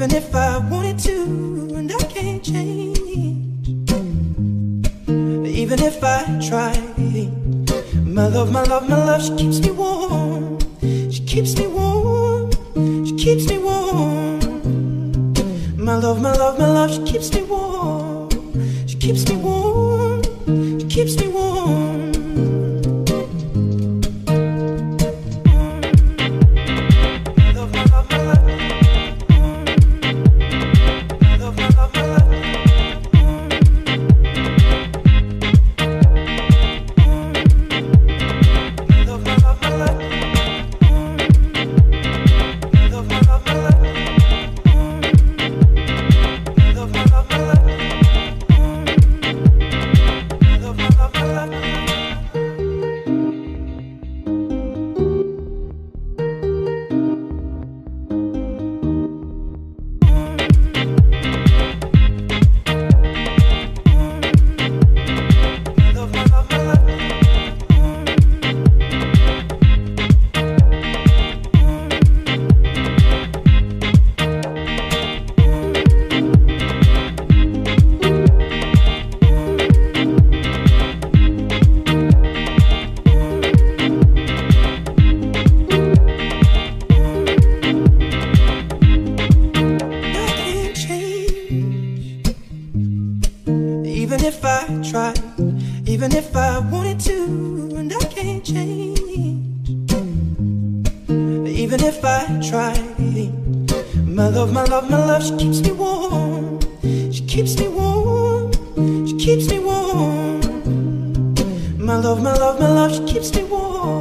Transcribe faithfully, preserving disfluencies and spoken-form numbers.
Even if I wanted to, and I can't change. Even if I try, my love, my love, my love, she keeps me warm. She keeps me warm. She keeps me warm. My love, my love, my love, she keeps me warm. She keeps me warm. She keeps me warm. Even if I tried, even if I wanted to, and I can't change. Even if I tried, my love, my love, my love, she keeps me warm. She keeps me warm. She keeps me warm. My love, my love, my love, she keeps me warm.